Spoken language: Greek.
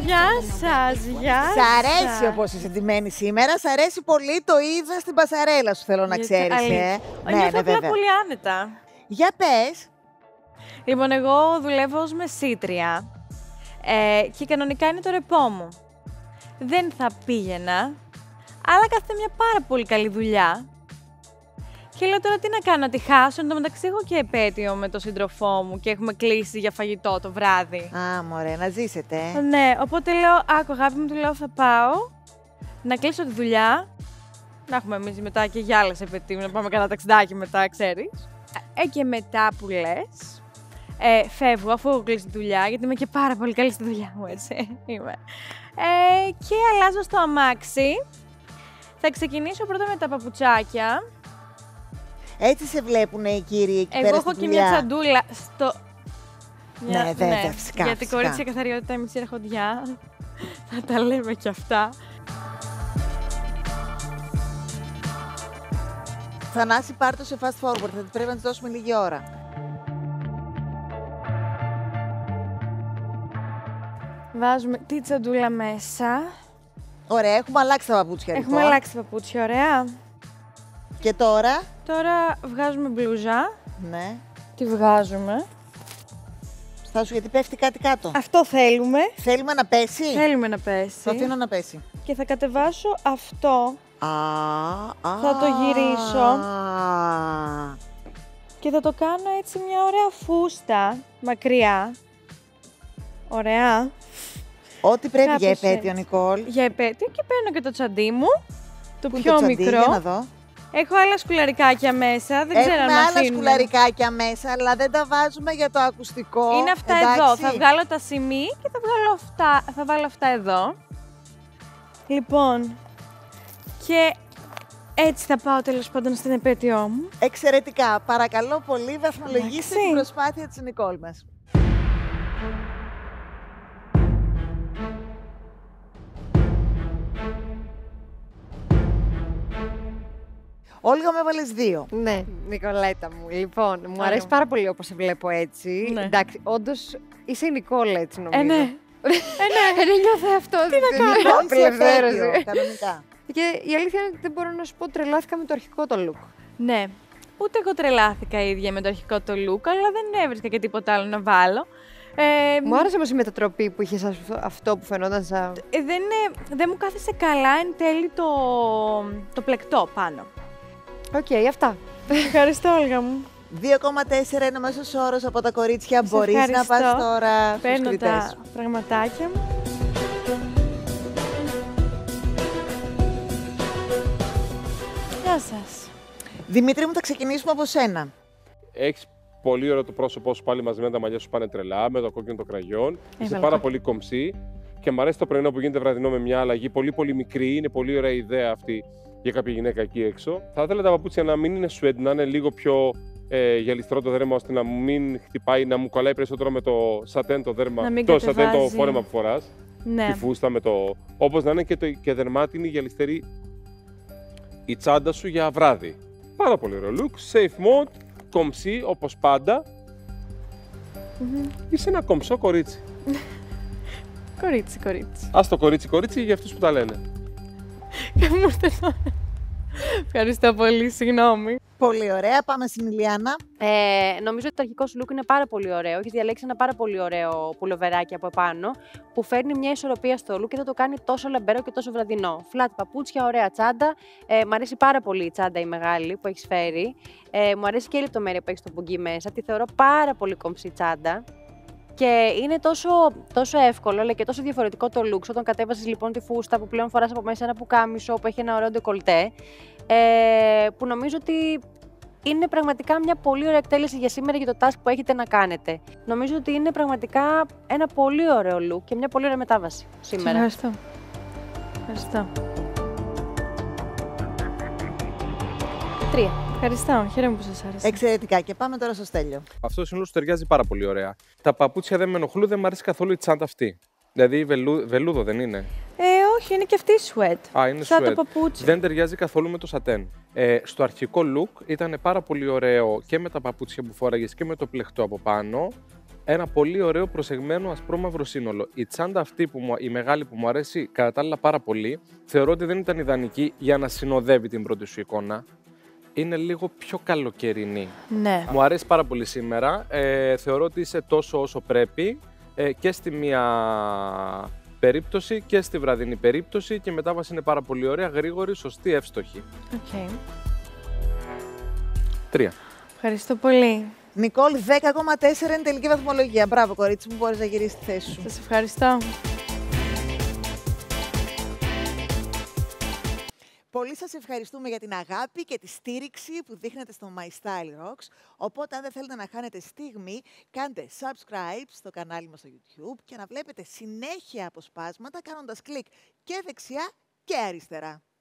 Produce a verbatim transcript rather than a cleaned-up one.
Γεια σας, γεια σας. Σ' αρέσει όπως είσαι ντυμένη σήμερα, σ' αρέσει πολύ, το είδα στην πασαρέλα σου, θέλω να ξέρεις. Ε. Ναι, ναι, βέβαια. Πολύ άνετα. Για πες. Λοιπόν, εγώ δουλεύω ως μεσήτρια ε, και κανονικά είναι το ρεπό μου. Δεν θα πήγαινα, αλλά κάθεται μια πάρα πολύ καλή δουλειά. Και λέω τώρα τι να κάνω, να τη χάσω. Εν τω μεταξύ έχω και επέτειο με τον σύντροφό μου και έχουμε κλείσει για φαγητό το βράδυ. Α, μωρέ, να ζήσετε. Ναι, οπότε λέω, άκου αγάπη μου, του λέω θα πάω να κλείσω τη δουλειά. Να έχουμε εμείς μετά και για άλλες επετείου, να πάμε κανένα ταξιδάκι μετά, ξέρεις. Ε, και μετά που λες, ε, φεύγω αφού έχω κλείσει τη δουλειά, γιατί είμαι και πάρα πολύ καλή στη δουλειά μου, έτσι είμαι. Ε, και αλλάζω στο αμάξι. Θα ξεκινήσω πρώτα με τα παπουτσάκια. Έτσι σε βλέπουν οι κύριοι εκεί Εγώ πέρα έχω στη και δουλειά. μια τσαντούλα στο... Ναι, βέβαια, ναι, φυσικά. Γιατί φυσικά. κορίτσια καθαριότητα, μισή αρχοντιά. Θα τα λέμε κι αυτά. Θανάση, πάρ' το σε fast forward, θα πρέπει να της δώσουμε λίγη ώρα. Βάζουμε τη τσαντούλα μέσα. Ωραία, έχουμε αλλάξει τα παπούτσια. Έχουμε λοιπόν. αλλάξει τα παπούτσια, ωραία. Και τώρα. Τώρα βγάζουμε μπλούζα. Ναι. Τη βγάζουμε. Στάσου, γιατί πέφτει κάτι κάτω. Αυτό θέλουμε. Θέλουμε να πέσει. Θέλουμε να πέσει. Το αφήνω να πέσει. Και θα κατεβάσω αυτό. Α, α, Θα το γυρίσω. Α, Και θα το κάνω έτσι μια ωραία φούστα. Μακριά. Ωραία. ό,τι πρέπει για Κάπως επέτειο, έτσι. Νικόλ. Για επέτειο και παίρνω και το τσαντί μου. Το Πού είναι πιο το τσαντί, μικρό. για να δω. Έχω άλλα σκουλαρικάκια μέσα. Δεν ξέρω αν Έχουμε άλλα αφήνουμε. σκουλαρικάκια μέσα, αλλά δεν τα βάζουμε για το ακουστικό. Είναι αυτά εντάξει. εδώ. Θα βγάλω τα σημεί και θα, βγάλω αυτά, θα βάλω αυτά εδώ. Λοιπόν, και έτσι θα πάω τέλος πάντων στην επέτειό μου. Εξαιρετικά. Παρακαλώ πολύ, βαθμολογήστε Εντάξει. την προσπάθεια της Νικόλ μας. Όλγα, με έβαλες δύο. Ναι, Νικολέτα μου. Λοιπόν, μου Άρα. αρέσει πάρα πολύ όπως σε βλέπω έτσι. Ναι. Εντάξει, όντως είσαι η Νικόλα έτσι νομίζω. Ε, ναι. Ε, ναι. Δεν νιώθω αυτό. Τι να κάνω. Λοιπόν, σε επέτειο, Απελευθέρωση. κανονικά. Και η αλήθεια είναι ότι δεν μπορώ να σου πω τρελάθηκα με το αρχικό το look. Ναι. Ούτε εγώ τρελάθηκα ίδια με το αρχικό το look, αλλά δεν έβρισκα και τίποτα άλλο να βάλω. Ε, Μου άρεσε όμως η μετατροπή που είχες αυτό- αυτό που φαινόταν σαν... ε, δεν, είναι- δεν μου κάθισε καλά εν τέλει το, το πλεκτό πάνω. Οκ, αυτά. Ευχαριστώ, Όλγα μου. δύο κόμμα τέσσερα είναι ο μέσος όρος από τα κορίτσια. Σε Μπορείς να ευχαριστώ. πας τώρα στους Παίρνω κριτές τα σου. πραγματάκια μου. Γεια σας. Δημήτρη μου, θα ξεκινήσουμε από σένα. Έχεις πολύ ωραίο το πρόσωπό σου πάλι μαζεμένα, τα μαλλιά σου πάνε τρελά, με το κόκκινο το κραγιόν. Είσαι Έβαλα πάρα κόκκινο. πολύ κομψή και μου αρέσει το πρωινό που γίνεται βραδινό με μια αλλαγή πολύ πολύ μικρή. Είναι πολύ ωραία ιδέα αυτή για κάποια γυναίκα εκεί έξω. Θα ήθελα τα παπούτσια να μην είναι σουέντ, να είναι λίγο πιο ε, γυαλιστερό το δέρμα, ώστε να μην χτυπάει, να μου κολλάει περισσότερο με το σατέν το δέρμα. Να μην το σατέν το κατεβάζει. φόρεμα που φοράς. Ναι. Τη φούστα με το. Όπως να είναι και, το, και δερμάτινη γυαλιστερή η τσάντα σου για βράδυ. Πάρα πολύ ωραίο look. Safe mode, κομψή όπως πάντα. Μμμ. Είσαι ένα κομψό κορίτσι. Κορίτσι, κορίτσι. Ας το κορίτσι κορίτσι για αυτούς που τα λένε. Και μου ήρθε τώρα. Ευχαριστώ πολύ, συγγνώμη. Πολύ ωραία. Πάμε στην Ηλιάνα. Ε, νομίζω ότι το αρχικό σου look είναι πάρα πολύ ωραίο. Έχει διαλέξει ένα πάρα πολύ ωραίο πουλοβεράκι από επάνω που φέρνει μια ισορροπία στο look και θα το κάνει τόσο λαμπερό και τόσο βραδινό. Φλατ παπούτσια, ωραία τσάντα. Ε, μ' αρέσει πάρα πολύ η τσάντα η μεγάλη που έχει φέρει. Ε, μου αρέσει και η λεπτομέρεια που έχει στο μπουγγί μέσα. Τη θεωρώ πάρα πολύ κομψή τσάντα. Και είναι τόσο, τόσο εύκολο αλλά και τόσο διαφορετικό το look. Όταν κατέβασες λοιπόν τη φούστα που πλέον φοράς από μέσα ένα πουκάμισο που έχει ένα ωραίο ντεκολτέ. Ε, που νομίζω ότι είναι πραγματικά μια πολύ ωραία εκτέλεση για σήμερα για το task που έχετε να κάνετε. Νομίζω ότι είναι πραγματικά ένα πολύ ωραίο look και μια πολύ ωραία μετάβαση σήμερα. Ευχαριστώ. Ευχαριστώ. Τρία. Ευχαριστώ. Χαίρομαι που σας άρεσε. Εξαιρετικά. Και πάμε τώρα στο Στέλιο. Αυτό σύνολο σου ταιριάζει πάρα πολύ ωραία. Τα παπούτσια δεν με ενοχλούν, δεν μου αρέσει καθόλου η τσάντα αυτή. Δηλαδή βελού, βελούδο δεν είναι. Ε, όχι, είναι και αυτή η sweat. Α, είναι Σαν sweat. το παπούτσι. Δεν ταιριάζει καθόλου με το σατέν. Ε, στο αρχικό look ήταν πάρα πολύ ωραίο και με τα παπούτσια που φόραγες και με το πλεκτό από πάνω. ένα πολύ ωραίο προσεγμένο ασπρόμαυρο σύνολο. Η τσάντα αυτή, που μου, η μεγάλη που μου αρέσει κατά τα άλλα πάρα πολύ, θεωρώ ότι δεν ήταν ιδανική για να συνοδεύει την πρώτη σου εικόνα. Είναι λίγο πιο καλοκαιρινή. Ναι. Μου αρέσει πάρα πολύ σήμερα. Ε, θεωρώ ότι είσαι τόσο όσο πρέπει ε, και στη μία περίπτωση και στη βραδινή περίπτωση και η μετάβαση είναι πάρα πολύ ωραία, γρήγορη, σωστή, εύστοχη. Okay. Τρία. Ευχαριστώ πολύ. Νικόλ, δέκα κόμμα τέσσερα είναι τελική βαθμολογία. Μπράβο, κορίτσι μου, μπορείς να γυρίσεις τη θέση σου. Σας ευχαριστώ. Πολύ σας ευχαριστούμε για την αγάπη και τη στήριξη που δείχνετε στο My Style Rocks. Οπότε, αν δεν θέλετε να χάνετε στιγμή, κάντε subscribe στο κανάλι μας στο YouTube και να βλέπετε συνέχεια αποσπάσματα κάνοντας κλικ και δεξιά και αριστερά.